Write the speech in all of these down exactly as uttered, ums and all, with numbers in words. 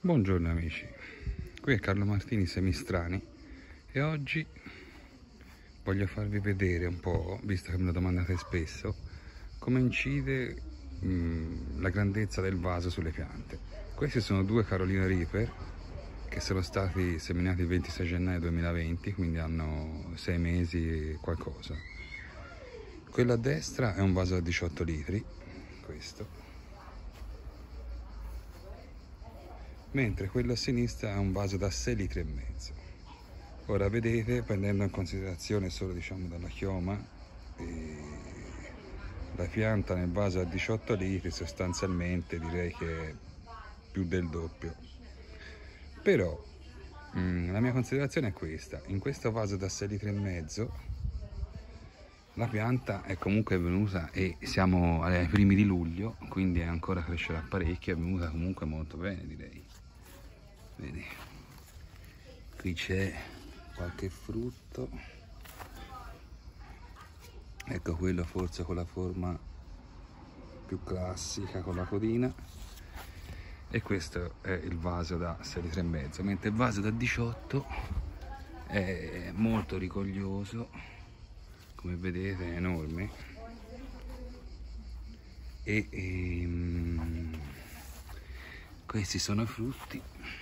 Buongiorno amici, qui è Carlo Martini Semistrani e oggi voglio farvi vedere un po', visto che me lo domandate spesso, come incide mh, la grandezza del vaso sulle piante. Questi sono due Carolina Reaper che sono stati seminati il ventisei gennaio duemilaventi, quindi hanno sei mesi e qualcosa. Quello a destra è un vaso da diciotto litri, questo. Mentre quello a sinistra è un vaso da sei litri e mezzo. Ora vedete, prendendo in considerazione solo diciamo dalla chioma, e la pianta nel vaso a diciotto litri sostanzialmente direi che è più del doppio. Però mh, la mia considerazione è questa: in questo vaso da sei litri e mezzo la pianta è comunque venuta, e siamo ai primi di luglio, quindi ancora crescerà parecchio, è venuta comunque molto bene, direi. Vedi, qui c'è qualche frutto, ecco quello forse con la forma più classica, con la codina, e questo è il vaso da sei litri e mezzo, mentre il vaso da diciotto è molto rigoglioso, come vedete è enorme, e, e um, questi sono i frutti.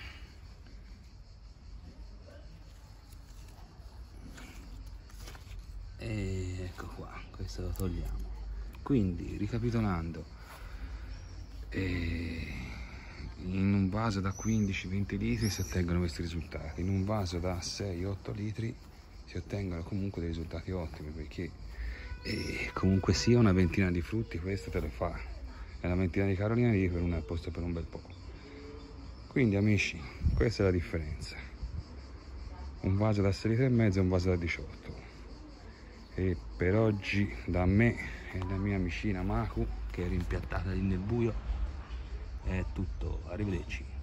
E ecco qua, questo lo togliamo. Quindi ricapitolando, eh, in un vaso da quindici venti litri si ottengono questi risultati, in un vaso da sei otto litri si ottengono comunque dei risultati ottimi, perché eh, comunque sia una ventina di frutti questo te lo fa, è una ventina di Carolina Reaper, uno è posto per un bel po'. Quindi amici, questa è la differenza, un vaso da sei litri e mezzo e un vaso da diciotto. E per oggi da me e da mia vicina Maku, che è rimpiattata lì nel buio, è tutto. Arrivederci.